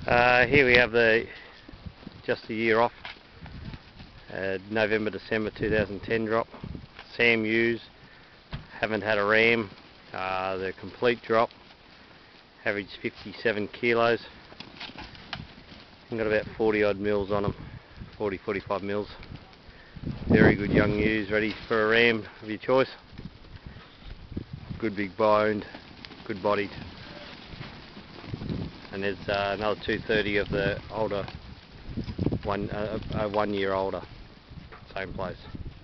Here we have just a year off, November December 2010 drop. Sam ewes, haven't had a ram. The complete drop, average 57 kilos. Got about 40 odd mils on them, 40-45 mils. Very good young ewes, ready for a ram of your choice. Good big boned, good bodied. And there's another 230 of the older, 1 year older, same place.